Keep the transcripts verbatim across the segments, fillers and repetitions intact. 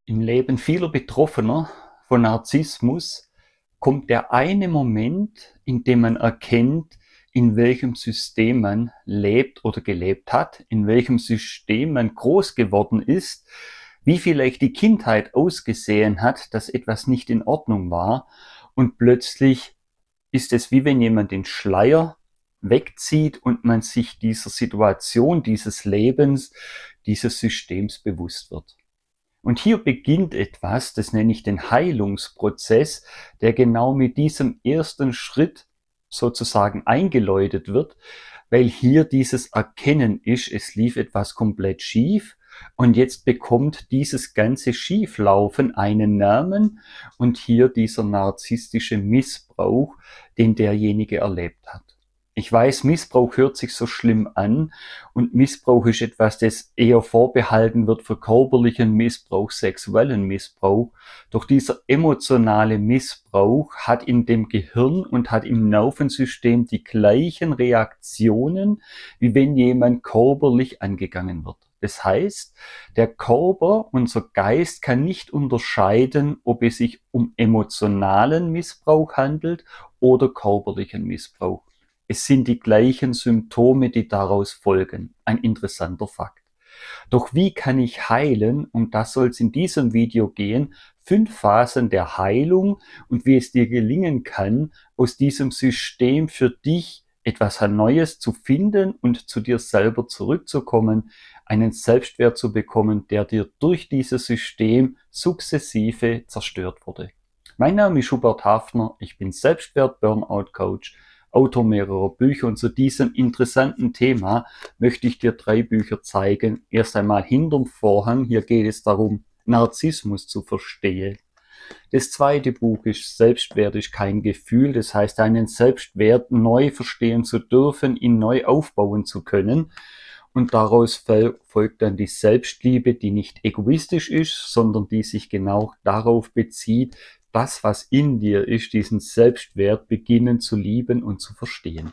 Im Leben vieler Betroffener von Narzissmus kommt der eine Moment, in dem man erkennt, in welchem System man lebt oder gelebt hat, in welchem System man groß geworden ist, wie vielleicht die Kindheit ausgesehen hat, dass etwas nicht in Ordnung war, und plötzlich ist es, wie wenn jemand den Schleier wegzieht und man sich dieser Situation, dieses Lebens, dieses Systems bewusst wird. Und hier beginnt etwas, das nenne ich den Heilungsprozess, der genau mit diesem ersten Schritt sozusagen eingeläutet wird, weil hier dieses Erkennen ist, es lief etwas komplett schief und jetzt bekommt dieses ganze Schieflaufen einen Namen und hier dieser narzisstische Missbrauch, den derjenige erlebt hat. Ich weiß, Missbrauch hört sich so schlimm an und Missbrauch ist etwas, das eher vorbehalten wird für körperlichen Missbrauch, sexuellen Missbrauch. Doch dieser emotionale Missbrauch hat in dem Gehirn und hat im Nervensystem die gleichen Reaktionen, wie wenn jemand körperlich angegangen wird. Das heißt, der Körper, unser Geist kann nicht unterscheiden, ob es sich um emotionalen Missbrauch handelt oder körperlichen Missbrauch. Es sind die gleichen Symptome, die daraus folgen. Ein interessanter Fakt. Doch wie kann ich heilen? Um das soll es in diesem Video gehen. Fünf Phasen der Heilung und wie es dir gelingen kann, aus diesem System für dich etwas Neues zu finden und zu dir selber zurückzukommen, einen Selbstwert zu bekommen, der dir durch dieses System sukzessive zerstört wurde. Mein Name ist Hubert Hafner, ich bin Selbstwert-Burnout-Coach, Autor mehrerer Bücher, und zu diesem interessanten Thema möchte ich dir drei Bücher zeigen. Erst einmal Hinterm Vorhang, hier geht es darum, Narzissmus zu verstehen. Das zweite Buch ist Selbstwert ist kein Gefühl, das heißt, einen Selbstwert neu verstehen zu dürfen, ihn neu aufbauen zu können. Und daraus folgt dann die Selbstliebe, die nicht egoistisch ist, sondern die sich genau darauf bezieht, das, was in dir ist, diesen Selbstwert beginnen zu lieben und zu verstehen.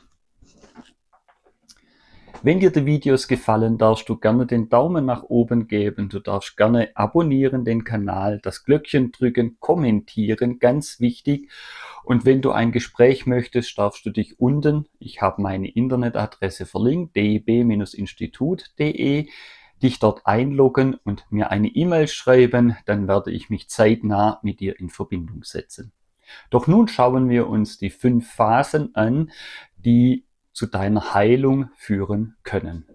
Wenn dir die Videos gefallen, darfst du gerne den Daumen nach oben geben, du darfst gerne abonnieren den Kanal, das Glöckchen drücken, kommentieren, ganz wichtig. Und wenn du ein Gespräch möchtest, darfst du dich unten, ich habe meine Internetadresse verlinkt, d i b Institut punkt de, dich dort einloggen und mir eine E-Mail schreiben, dann werde ich mich zeitnah mit dir in Verbindung setzen. Doch nun schauen wir uns die fünf Phasen an, die zu deiner Heilung führen können.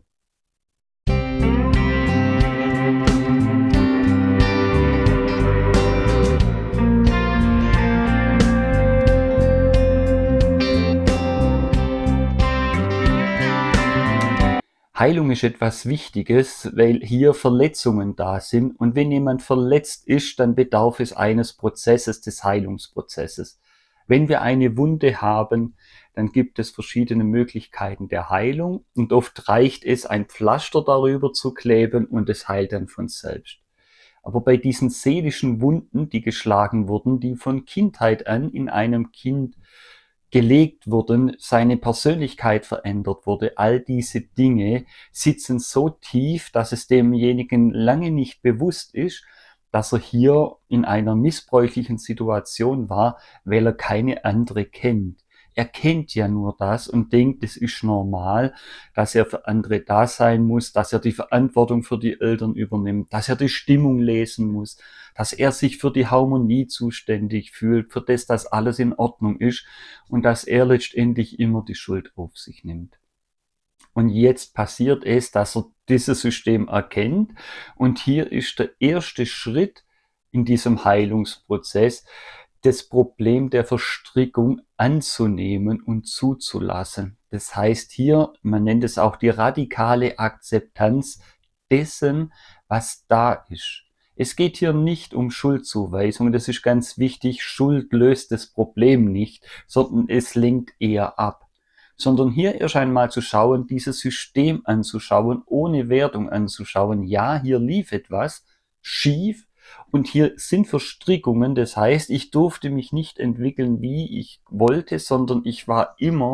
Heilung ist etwas Wichtiges, weil hier Verletzungen da sind, und wenn jemand verletzt ist, dann bedarf es eines Prozesses, des Heilungsprozesses. Wenn wir eine Wunde haben, dann gibt es verschiedene Möglichkeiten der Heilung und oft reicht es, ein Pflaster darüber zu kleben und es heilt dann von selbst. Aber bei diesen seelischen Wunden, die geschlagen wurden, die von Kindheit an in einem Kind gelegt wurden, seine Persönlichkeit verändert wurde, all diese Dinge sitzen so tief, dass es demjenigen lange nicht bewusst ist, dass er hier in einer missbräuchlichen Situation war, weil er keine andere kennt. Er kennt ja nur das und denkt, es ist normal, dass er für andere da sein muss, dass er die Verantwortung für die Eltern übernimmt, dass er die Stimmung lesen muss, dass er sich für die Harmonie zuständig fühlt, für das, dass alles in Ordnung ist und dass er letztendlich immer die Schuld auf sich nimmt. Und jetzt passiert es, dass er dieses System erkennt, und hier ist der erste Schritt in diesem Heilungsprozess, das Problem der Verstrickung anzunehmen und zuzulassen. Das heißt hier, man nennt es auch die radikale Akzeptanz dessen, was da ist. Es geht hier nicht um Schuldzuweisung, das ist ganz wichtig. Schuld löst das Problem nicht, sondern es lenkt eher ab. Sondern hier erst einmal zu schauen, dieses System anzuschauen, ohne Wertung anzuschauen. Ja, hier lief etwas schief und hier sind Verstrickungen. Das heißt, ich durfte mich nicht entwickeln, wie ich wollte, sondern ich war immer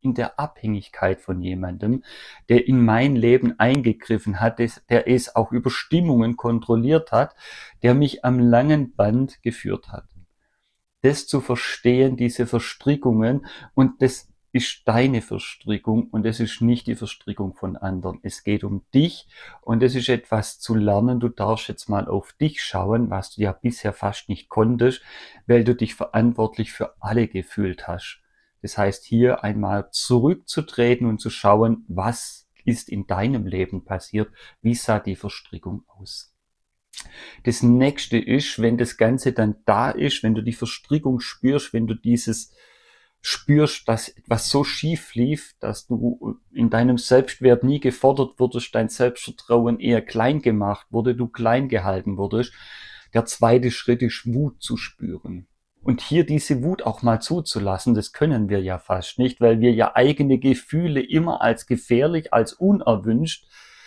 in der Abhängigkeit von jemandem, der in mein Leben eingegriffen hat, der es auch über Stimmungen kontrolliert hat, der mich am langen Band geführt hat. Das zu verstehen, diese Verstrickungen, und das ist deine Verstrickung und es ist nicht die Verstrickung von anderen. Es geht um dich und es ist etwas zu lernen. Du darfst jetzt mal auf dich schauen, was du ja bisher fast nicht konntest, weil du dich verantwortlich für alle gefühlt hast. Das heißt, hier einmal zurückzutreten und zu schauen, was ist in deinem Leben passiert, wie sah die Verstrickung aus. Das nächste ist, wenn das Ganze dann da ist, wenn du die Verstrickung spürst, wenn du dieses spürst, dass etwas so schief lief, dass du in deinem Selbstwert nie gefordert wurdest, dein Selbstvertrauen eher klein gemacht wurde, du klein gehalten wurdest. Der zweite Schritt ist, Wut zu spüren. Und hier diese Wut auch mal zuzulassen, das können wir ja fast nicht, weil wir ja eigene Gefühle immer als gefährlich, als unerwünscht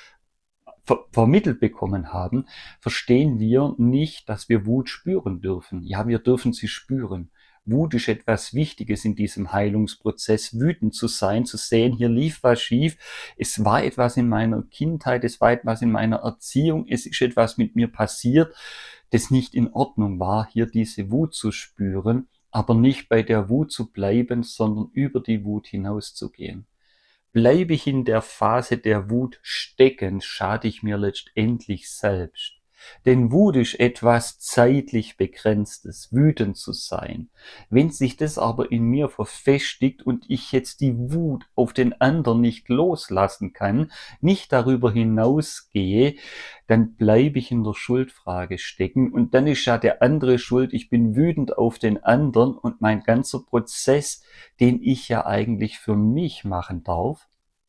ver vermittelt bekommen haben, verstehen wir nicht, dass wir Wut spüren dürfen. Ja, wir dürfen sie spüren. Wut ist etwas Wichtiges in diesem Heilungsprozess, wütend zu sein, zu sehen, hier lief was schief, es war etwas in meiner Kindheit, es war etwas in meiner Erziehung, es ist etwas mit mir passiert, das nicht in Ordnung war, hier diese Wut zu spüren, aber nicht bei der Wut zu bleiben, sondern über die Wut hinauszugehen. Bleibe ich in der Phase der Wut stecken, schade ich mir letztendlich selbst. Denn Wut ist etwas zeitlich Begrenztes, wütend zu sein. Wenn sich das aber in mir verfestigt und ich jetzt die Wut auf den anderen nicht loslassen kann, nicht darüber hinausgehe, dann bleibe ich in der Schuldfrage stecken und dann ist ja der andere schuld, ich bin wütend auf den anderen und mein ganzer Prozess, den ich ja eigentlich für mich machen darf,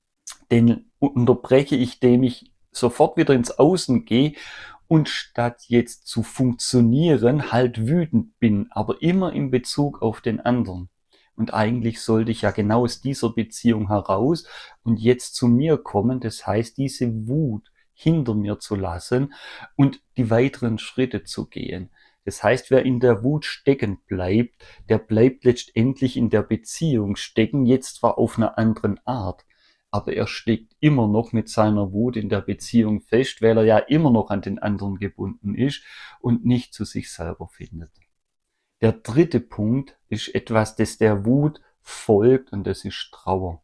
den unterbreche ich, indem ich sofort wieder ins Außen gehe und statt jetzt zu funktionieren, halt wütend bin, aber immer in Bezug auf den anderen. Und eigentlich sollte ich ja genau aus dieser Beziehung heraus und jetzt zu mir kommen, das heißt, diese Wut hinter mir zu lassen und die weiteren Schritte zu gehen. Das heißt, wer in der Wut stecken bleibt, der bleibt letztendlich in der Beziehung stecken, jetzt zwar auf einer anderen Art, aber er steckt immer noch mit seiner Wut in der Beziehung fest, weil er ja immer noch an den anderen gebunden ist und nicht zu sich selber findet. Der dritte Punkt ist etwas, das der Wut folgt, und das ist Trauer.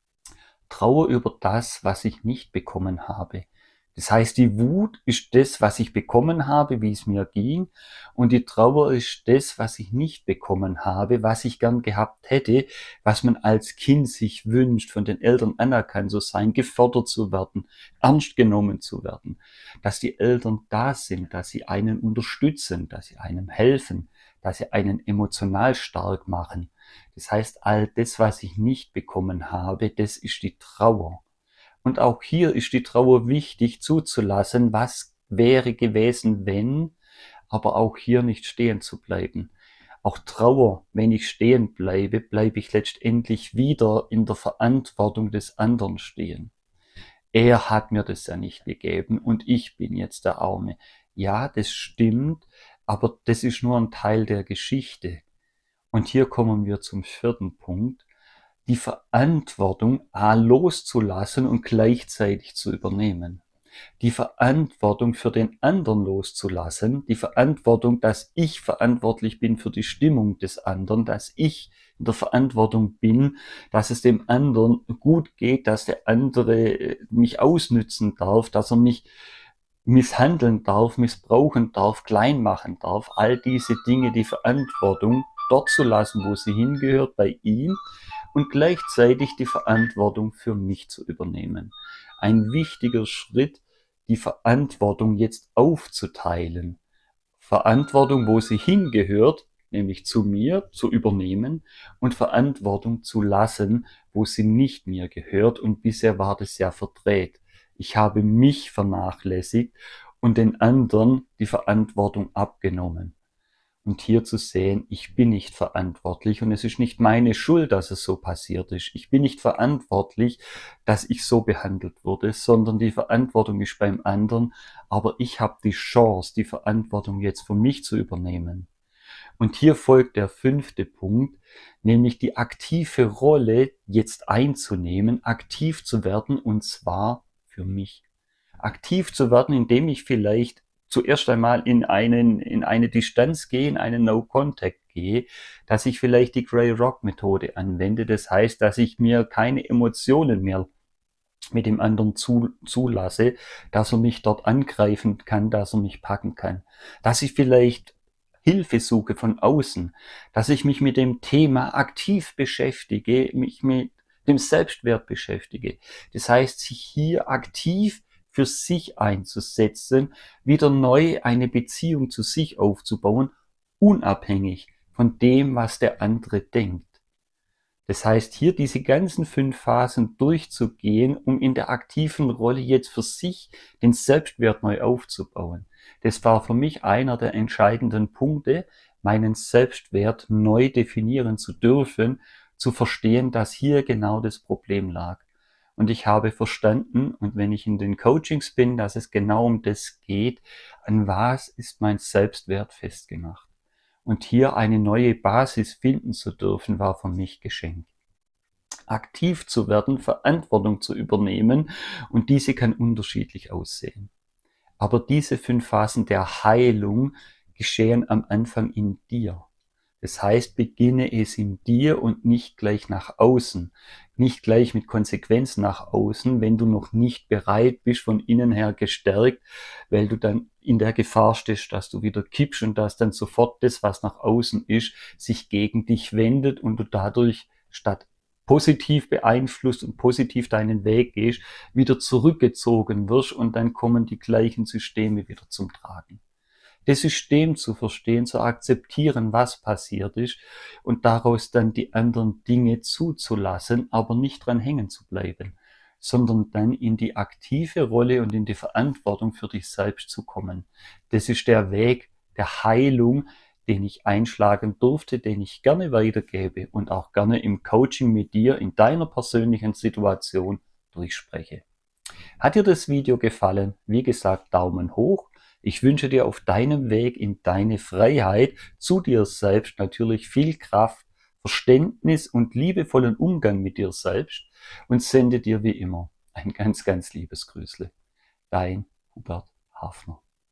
Trauer über das, was ich nicht bekommen habe. Das heißt, die Wut ist das, was ich bekommen habe, wie es mir ging, und die Trauer ist das, was ich nicht bekommen habe, was ich gern gehabt hätte, was man als Kind sich wünscht, von den Eltern anerkannt zu sein, gefördert zu werden, ernst genommen zu werden, dass die Eltern da sind, dass sie einen unterstützen, dass sie einem helfen, dass sie einen emotional stark machen. Das heißt, all das, was ich nicht bekommen habe, das ist die Trauer. Und auch hier ist die Trauer wichtig zuzulassen, was wäre gewesen, wenn, aber auch hier nicht stehen zu bleiben. Auch Trauer, wenn ich stehen bleibe, bleibe ich letztendlich wieder in der Verantwortung des anderen stehen. Er hat mir das ja nicht gegeben und ich bin jetzt der Arme. Ja, das stimmt, aber das ist nur ein Teil der Geschichte. Und hier kommen wir zum vierten Punkt. Die Verantwortung A loszulassen und gleichzeitig zu übernehmen. Die Verantwortung für den anderen loszulassen, die Verantwortung, dass ich verantwortlich bin für die Stimmung des anderen, dass ich in der Verantwortung bin, dass es dem anderen gut geht, dass der andere mich ausnützen darf, dass er mich misshandeln darf, missbrauchen darf, klein machen darf. All diese Dinge, die Verantwortung dort zu lassen, wo sie hingehört, bei ihm, und gleichzeitig die Verantwortung für mich zu übernehmen. Ein wichtiger Schritt, die Verantwortung jetzt aufzuteilen. Verantwortung, wo sie hingehört, nämlich zu mir, zu übernehmen, und Verantwortung zu lassen, wo sie nicht mir gehört, und bisher war das ja verdreht. Ich habe mich vernachlässigt und den anderen die Verantwortung abgenommen. Und hier zu sehen, ich bin nicht verantwortlich und es ist nicht meine Schuld, dass es so passiert ist. Ich bin nicht verantwortlich, dass ich so behandelt wurde, sondern die Verantwortung ist beim anderen. Aber ich habe die Chance, die Verantwortung jetzt für mich zu übernehmen. Und hier folgt der fünfte Punkt, nämlich die aktive Rolle jetzt einzunehmen, aktiv zu werden, und zwar für mich. Aktiv zu werden, indem ich vielleicht zuerst einmal in, einen, in eine Distanz gehe, in einen No-Contact gehe, dass ich vielleicht die Grey Rock Methode anwende. Das heißt, dass ich mir keine Emotionen mehr mit dem anderen zu, zulasse, dass er mich dort angreifen kann, dass er mich packen kann. Dass ich vielleicht Hilfe suche von außen, dass ich mich mit dem Thema aktiv beschäftige, mich mit dem Selbstwert beschäftige. Das heißt, sich hier aktiv für sich einzusetzen, wieder neu eine Beziehung zu sich aufzubauen, unabhängig von dem, was der andere denkt. Das heißt, hier diese ganzen fünf Phasen durchzugehen, um in der aktiven Rolle jetzt für sich den Selbstwert neu aufzubauen. Das war für mich einer der entscheidenden Punkte, meinen Selbstwert neu definieren zu dürfen, zu verstehen, dass hier genau das Problem lag. Und ich habe verstanden, und wenn ich in den Coachings bin, dass es genau um das geht, an was ist mein Selbstwert festgemacht. Und hier eine neue Basis finden zu dürfen, war für mich Geschenk. Aktiv zu werden, Verantwortung zu übernehmen, und diese kann unterschiedlich aussehen. Aber diese fünf Phasen der Heilung geschehen am Anfang in dir. Das heißt, beginne es in dir und nicht gleich nach außen. Nicht gleich mit Konsequenz nach außen, wenn du noch nicht bereit bist, von innen her gestärkt, weil du dann in der Gefahr stehst, dass du wieder kippst und dass dann sofort das, was nach außen ist, sich gegen dich wendet und du dadurch statt positiv beeinflusst und positiv deinen Weg gehst, wieder zurückgezogen wirst, und dann kommen die gleichen Systeme wieder zum Tragen. Das System zu verstehen, zu akzeptieren, was passiert ist, und daraus dann die anderen Dinge zuzulassen, aber nicht dran hängen zu bleiben, sondern dann in die aktive Rolle und in die Verantwortung für dich selbst zu kommen. Das ist der Weg der Heilung, den ich einschlagen durfte, den ich gerne weitergebe und auch gerne im Coaching mit dir in deiner persönlichen Situation durchspreche. Hat dir das Video gefallen? Wie gesagt, Daumen hoch. Ich wünsche dir auf deinem Weg in deine Freiheit zu dir selbst natürlich viel Kraft, Verständnis und liebevollen Umgang mit dir selbst, und sende dir wie immer ein ganz, ganz liebes Grüßle. Dein Hubert Hafner.